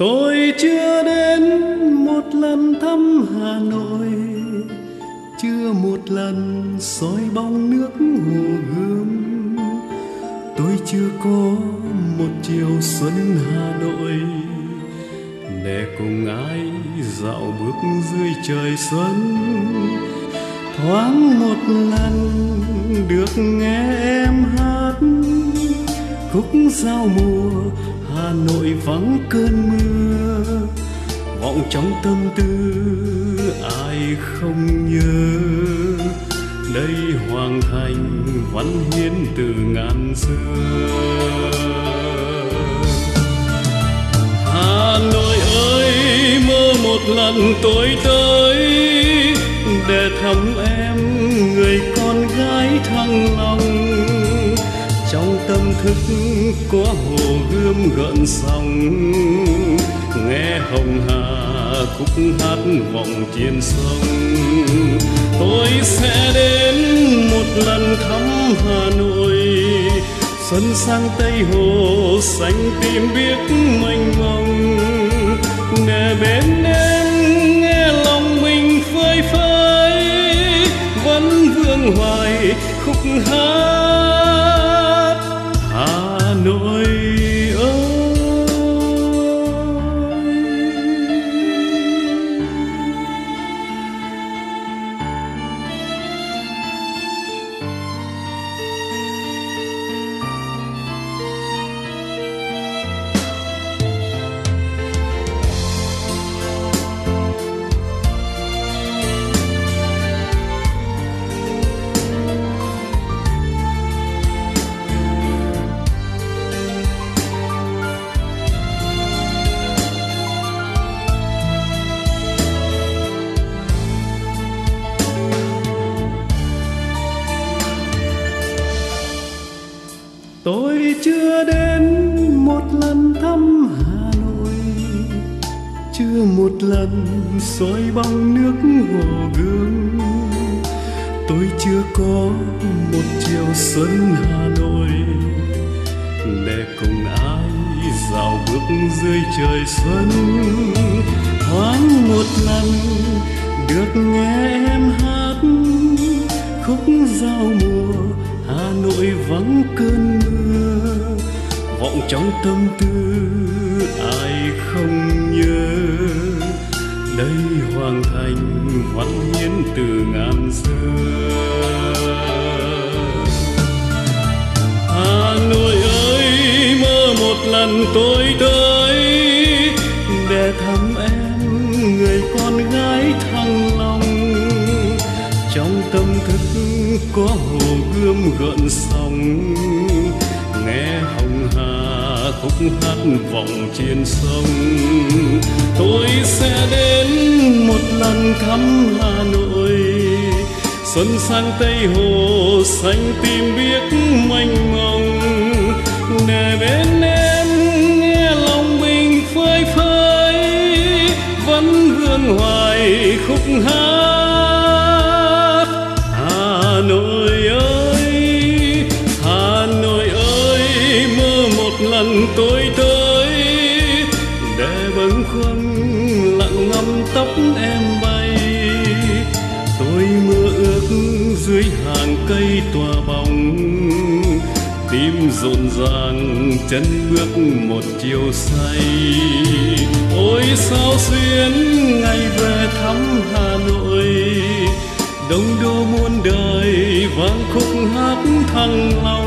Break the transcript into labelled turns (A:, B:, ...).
A: Tôi chưa đến một lần thăm Hà Nội, chưa một lần soi bóng nước Hồ Gươm. Tôi chưa có một chiều xuân Hà Nội để cùng ai dạo bước dưới trời xuân. Thoáng một lần được nghe em hát khúc giao mùa Hà Nội vắng cơn mưa, vọng trong tâm tư ai không nhớ. Đây hoàng thành văn hiến từ ngàn xưa. Hà Nội ơi, mơ một lần tôi tới để thăm em, người con gái thăng long. Trong tâm thức có Hồ Gươm gợn sóng, nghe hồng hà khúc hát vọng trên sông. Tôi sẽ đến một lần thăm Hà Nội, xuân sang Tây Hồ xanh tim biếc mênh mông. Để bên em nghe lòng mình phơi phới, vẫn vương hoài khúc hát Hà Nội ơi. Tôi chưa đến một lần thăm Hà Nội, chưa một lần soi bóng nước Hồ Gươm. Tôi chưa có một chiều xuân Hà Nội để cùng ai dạo bước dưới trời xuân. Thoáng một lần được nghe em hát khúc giao mùa Hà Nội vắng cơn mưa, vọng trong tâm tư ai không nhớ. Đây hoàng thành văn hiến từ ngàn xưa. Hà Nội ơi, mơ một lần tôi tới để thăm em, người con gái thăng long. Trong tâm thức có Hồ Gươm gợn sóng, nghe hồng hà khúc hát vọng trên sông. Tôi sẽ đến một lần thăm Hà Nội, xuân sang Tây Hồ xanh tim biếc mênh mông. Để bên em nghe lòng mình phơi phới, vẫn vương hoài khúc hát Hà Nội ơi. Hà Nội ơi, mơ một lần tôi tới để bâng khuâng lặng ngắm tóc em bay. Tôi mơ ước dưới hàng cây tỏa bóng, tim rộn ràng chân bước một chiều say. Ôi sao xuyến ngày về thăm Hà Nội, đông đô muôn đời vang khúc hát thăng long.